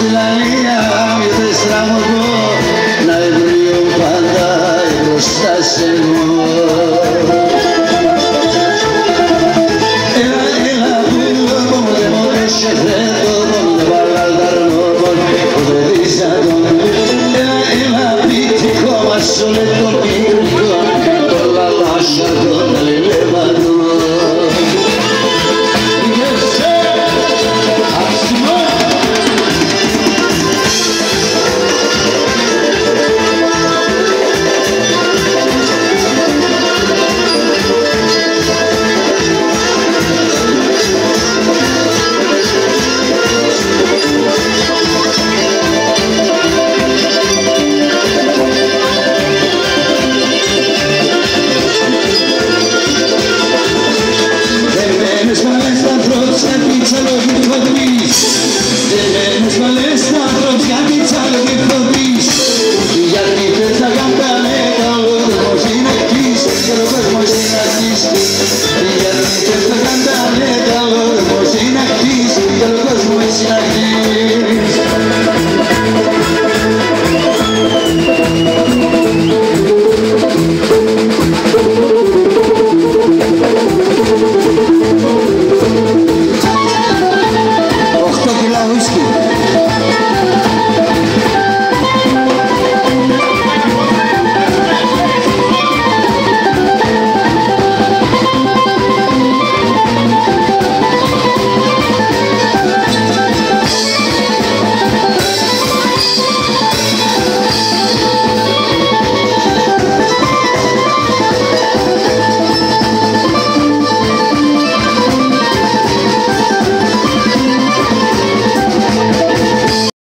στην αλήθεια μη θες τραγωδό να ευρύω πάντα μπροστά σε εγώ. Έλα πουλό μου δεν μου το σεφρέτο μου δεν βαλαλταρνό μου δεν δίσα τον. Έλα πιτικό μας ο λεπτό πιτρικό το λαλάσα τον λιλεβανό. Δεμένες μαλλιές στα ανθρώπους γιατί τσάλογε φοβείς. Γιατί θες να καντάνε καλό κόσμος είναι εκτής και ο κόσμος είναι εκτής. Γιατί θες να καντάνε καλό κόσμος είναι εκτής και ο κόσμος είναι εκτής.